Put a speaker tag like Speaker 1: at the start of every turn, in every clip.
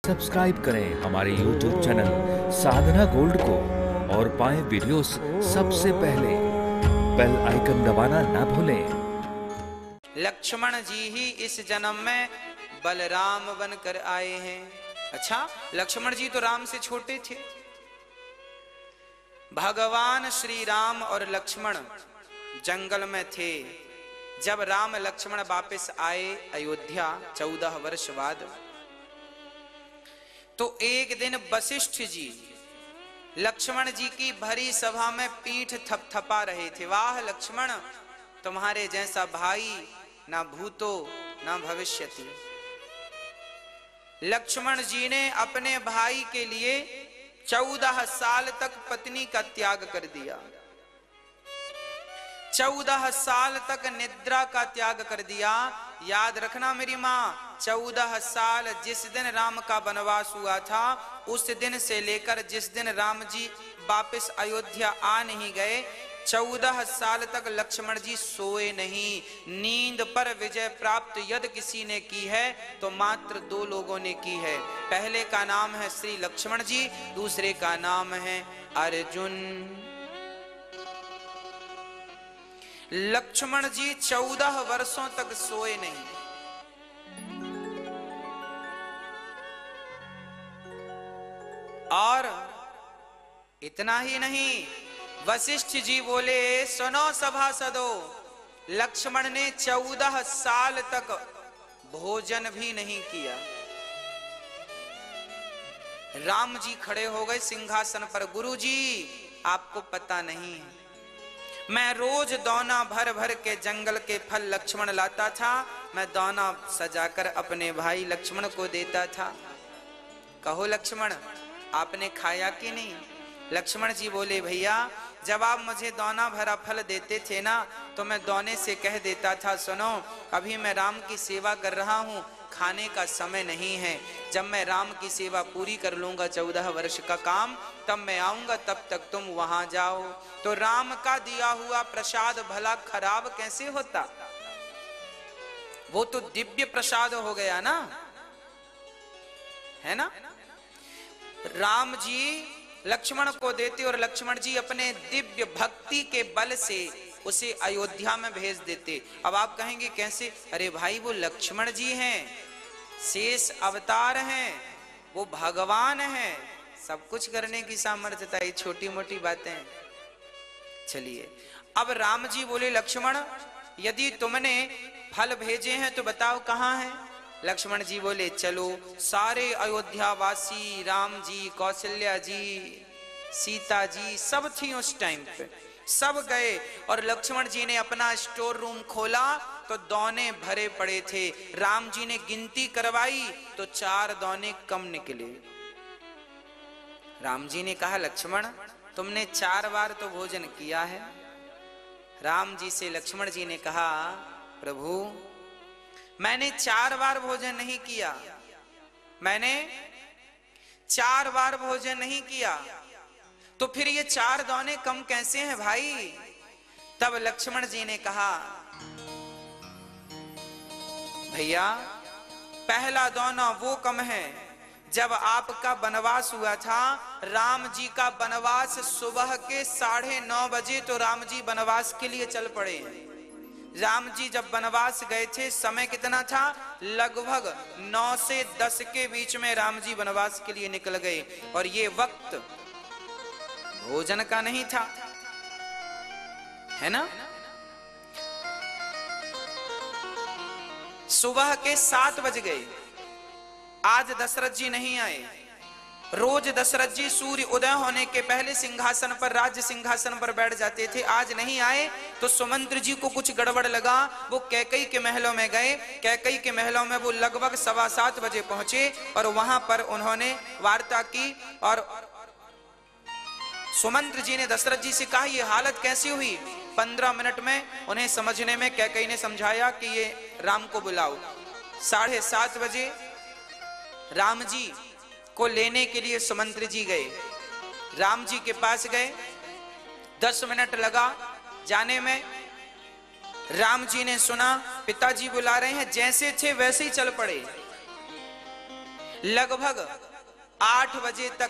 Speaker 1: Subscribe करें हमारे YouTube channel साधना gold को और पाएं वीडियोस सबसे पहले। बेल आइकन दबाना ना भूलें।
Speaker 2: लक्ष्मण जी ही इस जन्म में बलराम बनकर आए हैं। अच्छा, लक्ष्मण जी तो राम से छोटे थे। भगवान श्री राम और लक्ष्मण जंगल में थे। जब राम लक्ष्मण वापस आए अयोध्या 14 वर्ष बाद, तो एक दिन वशिष्ठ जी लक्ष्मण जी की भरी सभा में पीठ थपथपा रहे थे। वाह लक्ष्मण, तुम्हारे जैसा भाई ना भूतो ना भविष्यति। लक्ष्मण जी ने अपने भाई के लिए 14 साल तक पत्नी का त्याग कर दिया, 14 साल तक निद्रा का त्याग कर दिया। याद रखना मेरी माँ, 14 साल जिस दिन राम का वनवास हुआ था, उस दिन से लेकर जिस दिन राम जी वापस अयोध्या आ नहीं गए, 14 साल तक लक्ष्मण जी सोए नहीं। नींद पर विजय प्राप्त यदि किसी ने की है तो मात्र 2 लोगों ने की है। पहले का नाम है श्री लक्ष्मण जी, दूसरे का नाम है अर्जुन। लक्ष्मण जी 14 वर्षों तक सोए नहीं। और इतना ही नहीं, वशिष्ठ जी बोले, सुनो सभासदों, लक्ष्मण ने 14 साल तक भोजन भी नहीं किया। राम जी खड़े हो गए सिंहासन पर। गुरुजी, आपको पता नहीं है, मैं रोज दौना भर भर के जंगल के फल लक्ष्मण लाता था। मैं दौना सजाकर अपने भाई लक्ष्मण को देता था। कहो लक्ष्मण, आपने खाया कि नहीं? लक्ष्मण जी बोले, भैया जब आप मुझे दौना भरा फल देते थे ना, तो मैं दौने से कह देता था, सुनो अभी मैं राम की सेवा कर रहा हूँ, खाने का समय नहीं है। जब मैं राम की सेवा पूरी कर लूंगा 14 वर्ष का काम, तब मैं आऊंगा, तब तक तुम वहां जाओ। तो राम का दिया हुआ प्रसाद भला खराब कैसे होता? वो तो दिव्य प्रसाद हो गया ना, है ना? राम जी लक्ष्मण को देते और लक्ष्मण जी अपने दिव्य भक्ति के बल से उसे अयोध्या में भेज देते। अब आप कहेंगे कैसे? अरे भाई, वो लक्ष्मण जी हैं, शेष अवतार हैं, वो भगवान हैं, सब कुछ करने की सामर्थ्यता, ये छोटी मोटी बातें। चलिए, अब राम जी बोले, लक्ष्मण यदि तुमने फल भेजे हैं तो बताओ कहाँ हैं? लक्ष्मण जी बोले, चलो सारे अयोध्या वासी, राम जी, कौशल्या जी, सीता जी सब थी उस टाइम पे, सब गए। और लक्ष्मण जी ने अपना स्टोर रूम खोला तो दौने भरे पड़े थे। राम जी ने गिनती करवाई तो 4 दौने कम निकले। राम जी ने कहा, लक्ष्मण तुमने 4 बार तो भोजन किया है। राम जी से लक्ष्मण जी ने कहा, प्रभु मैंने 4 बार भोजन नहीं किया, मैंने 4 बार भोजन नहीं किया, तो फिर ये 4 दौने कम कैसे हैं भाई? तब लक्ष्मण जी ने कहा, भैया पहला दौना वो कम है, जब आपका वनवास हुआ था, राम जी का वनवास सुबह के 9:30 बजे, तो राम जी वनवास के लिए चल पड़े। राम जी जब वनवास गए थे, समय कितना था? लगभग 9 से 10 के बीच में राम जी वनवास के लिए निकल गए। और ये वक्त भोजन का नहीं था, है ना? सुबह के 7 बज गए। आज दशरथ जी नहीं आए। रोज दशरथ जी सूर्य उदय होने के पहले सिंहासन पर, राज्य सिंहासन पर बैठ जाते थे। आज नहीं आए तो सुमंत्र जी को कुछ गड़बड़ लगा। वो कैकई के महलों में गए। कैकई के महलों में वो लगभग 7:15 बजे पहुंचे और वहां पर उन्होंने वार्ता की। और सुमंत्र जी ने दशरथ जी से कहा, ये हालत कैसी हुई? 15 मिनट में उन्हें समझने में कैकई ने समझाया कि ये राम को बुलाओ। 7:30 बजे राम जी को लेने के लिए सुमंत्र जी गए। राम जी के पास गए, 10 मिनट लगा जाने में। राम जी ने सुना पिताजी बुला रहे हैं, जैसे थे वैसे ही चल पड़े। लगभग 8 बजे तक,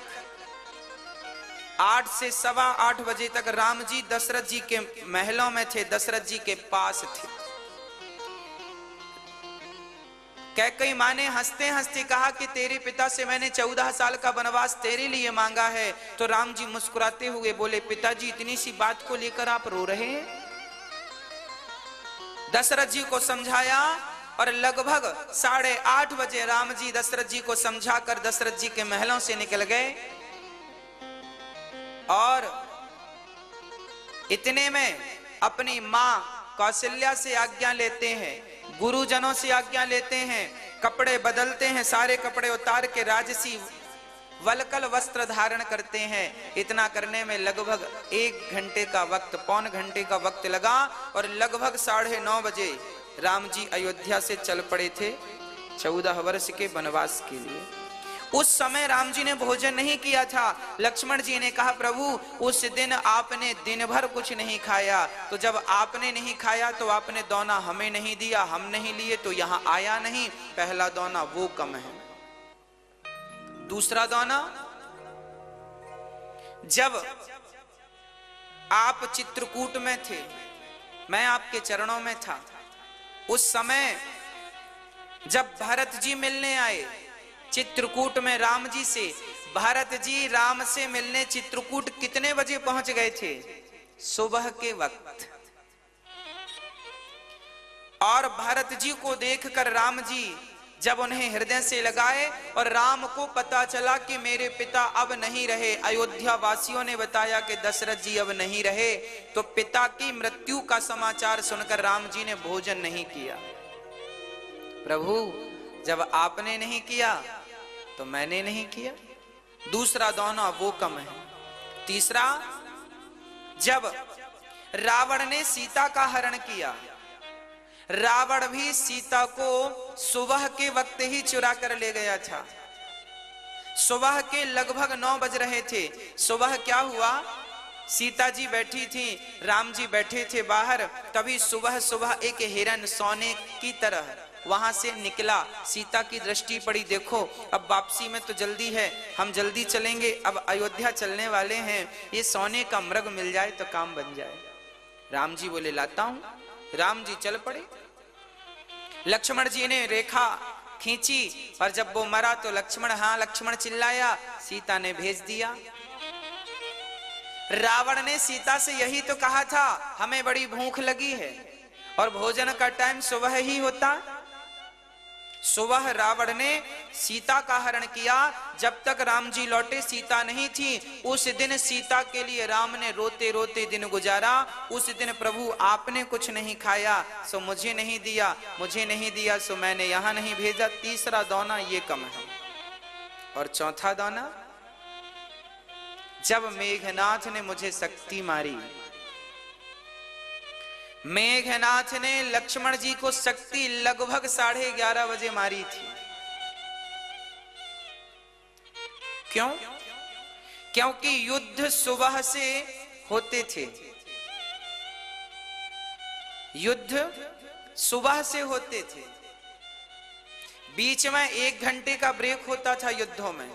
Speaker 2: 8 से 8:15 बजे तक राम जी दशरथ जी के महलों में थे, दशरथ जी के पास थे। कैकेयी माँ ने हंसते हंसते कहा कि तेरे पिता से मैंने 14 साल का वनवास तेरे लिए मांगा है। तो राम जी मुस्कुराते हुए बोले, पिताजी इतनी सी बात को लेकर आप रो रहे हैं? दशरथ जी को समझाया और लगभग 8:30 बजे राम जी दशरथ जी को समझाकर दशरथ जी के महलों से निकल गए। और इतने में अपनी मां कौशल्या से आज्ञा लेते हैं, गुरुजनों से आज्ञा लेते हैं, कपड़े बदलते हैं, सारे कपड़े उतार के राजसी वलकल वस्त्र धारण करते हैं। इतना करने में लगभग 1 घंटे का वक्त, पौन घंटे का वक्त लगा और लगभग 9:30 बजे राम जी अयोध्या से चल पड़े थे 14 वर्ष के वनवास के लिए। उस समय राम जी ने भोजन नहीं किया था। लक्ष्मण जी ने कहा, प्रभु उस दिन आपने दिन भर कुछ नहीं खाया, तो जब आपने नहीं खाया तो आपने दौना हमें नहीं दिया, हम नहीं लिए तो यहां आया नहीं। पहला दौना वो कम है। दूसरा दौना, जब आप चित्रकूट में थे, मैं आपके चरणों में था, उस समय जब भरत जी मिलने आए चित्रकूट में राम जी से, भरत जी राम से मिलने चित्रकूट कितने बजे पहुंच गए थे? सुबह के वक्त। और भरत जी को देखकर राम जी जब उन्हें हृदय से लगाए और राम को पता चला कि मेरे पिता अब नहीं रहे, अयोध्या वासियों ने बताया कि दशरथ जी अब नहीं रहे, तो पिता की मृत्यु का समाचार सुनकर राम जी ने भोजन नहीं किया। प्रभु जब आपने नहीं किया तो मैंने नहीं किया। दूसरा दौना वो कम है। तीसरा, जब रावण ने सीता का हरण किया, रावण भी सीता को सुबह के वक्त ही चुरा कर ले गया था। सुबह के लगभग 9 बज रहे थे। सुबह क्या हुआ, सीता जी बैठी थी, राम जी बैठे थे बाहर, तभी सुबह सुबह एक हिरन सोने की तरह वहां से निकला। सीता की दृष्टि पड़ी, देखो अब वापसी में तो जल्दी है, हम जल्दी चलेंगे, अब अयोध्या चलने वाले हैं, ये सोने का मृग मिल जाए तो काम बन जाए। राम जी बोले लाता हूं। राम जी चल पड़े। लक्ष्मण जी ने रेखा खींची और जब वो मरा तो लक्ष्मण, हाँ लक्ष्मण चिल्लाया, सीता ने भेज दिया। रावण ने सीता से यही तो कहा था, हमें बड़ी भूख लगी है और भोजन का टाइम सुबह ही होता। सुबह रावण ने सीता का हरण किया। जब तक राम जी लौटे सीता नहीं थी। उस दिन सीता के लिए राम ने रोते रोते दिन गुजारा। उस दिन प्रभु आपने कुछ नहीं खाया सो मुझे नहीं दिया, मुझे नहीं दिया सो मैंने यहां नहीं भेजा। तीसरा दौना ये कम है। और चौथा दौना, जब मेघनाथ ने मुझे शक्ति मारी, मेघनाथ ने लक्ष्मण जी को शक्ति लगभग 11:30 बजे मारी थी। क्यों? क्योंकि युद्ध सुबह से होते थे, युद्ध सुबह से होते थे। बीच में 1 घंटे का ब्रेक होता था युद्धों में,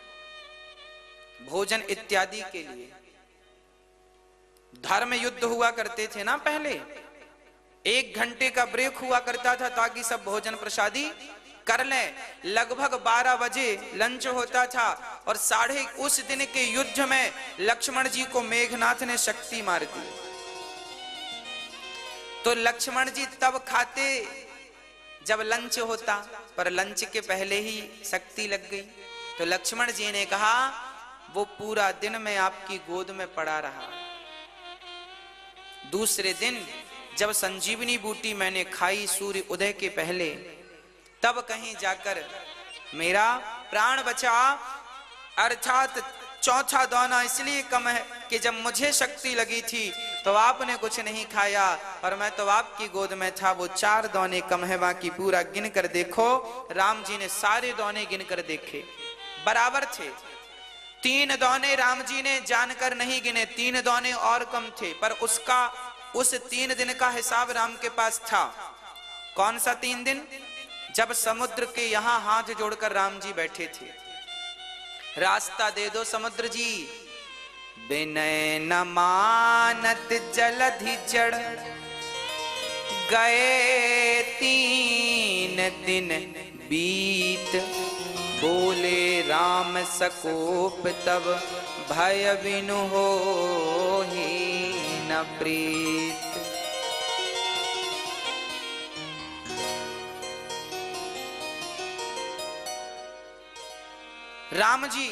Speaker 2: भोजन इत्यादि के लिए। धर्म युद्ध हुआ करते थे ना पहले, 1 घंटे का ब्रेक हुआ करता था ताकि सब भोजन प्रसादी कर लें। लगभग 12 बजे लंच होता था और उस दिन के युद्ध में लक्ष्मण जी को मेघनाथ ने शक्ति मार दी। तो लक्ष्मण जी तब खाते जब लंच होता, पर लंच के पहले ही शक्ति लग गई। तो लक्ष्मण जी ने कहा, वो पूरा दिन मैं आपकी गोद में पड़ा रहा। दूसरे दिन जब संजीवनी बूटी मैंने खाई सूर्य उदय के पहले, तब कहीं जाकर मेरा प्राण बचा। अर्थात चौथा दौना इसलिए कम है कि जब मुझे शक्ति लगी थी तो आपने कुछ नहीं खाया और मैं तो आपकी गोद में था। वो 4 दौने कम है, बाकी पूरा गिन कर देखो। राम जी ने सारे दौने गिन कर देखे, बराबर थे। 3 दौने राम जी ने जानकर नहीं गिने, 3 दौने और कम थे, पर उस 3 दिन का हिसाब राम के पास था। कौन सा 3 दिन? जब समुद्र के यहां हाथ जोड़कर राम जी बैठे थे, रास्ता दे दो समुद्र जी। विनय न मानत जलधि चढ़ गए 3 दिन बीत। बोले राम सकोप तब भय बिनु होहि न प्रीत। राम जी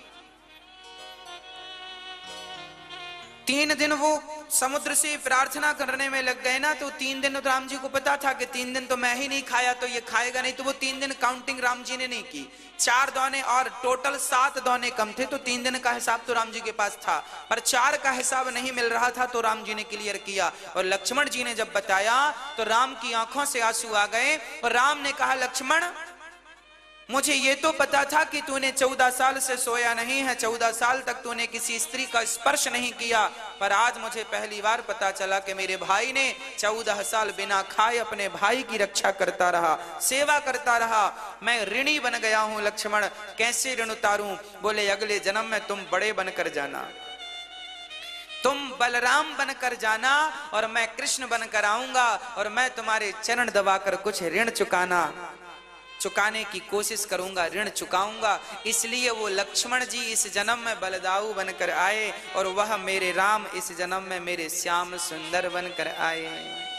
Speaker 2: 3 दिन वो समुद्र से प्रार्थना करने में लग गए ना, तो 3 दिन राम जी को पता था कि 3 दिन तो मैं ही नहीं खाया तो ये खाएगा नहीं, तो वो 3 दिन काउंटिंग राम जी ने नहीं की। 4 दाने और टोटल 7 दाने कम थे, तो 3 दिन का हिसाब तो राम जी के पास था, पर 4 का हिसाब नहीं मिल रहा था, तो राम जी ने क्लियर किया। और लक्ष्मण जी ने जब बताया तो राम की आंखों से आंसू आ गए, और राम ने कहा लक्ष्मण मुझे ये तो पता था कि तूने 14 साल से सोया नहीं है, 14 साल तक तूने किसी स्त्री का स्पर्श नहीं किया, पर आज मुझे पहली बार पता चला कि मेरे भाई ने 14 साल बिना खाए अपने भाई की रक्षा करता रहा, सेवा करता रहा। मैं ऋणी बन गया हूं लक्ष्मण, कैसे ऋण उतारूं? बोले अगले जन्म में तुम बड़े बनकर जाना, तुम बलराम बनकर जाना और मैं कृष्ण बनकर आऊंगा, और मैं तुम्हारे चरण दबाकर कुछ ऋण चुकाने की कोशिश करूंगा, ऋण चुकाऊंगा। इसलिए वो लक्ष्मण जी इस जन्म में बलदाऊ बनकर आए, और वह मेरे राम इस जन्म में मेरे श्याम सुंदर बनकर आए।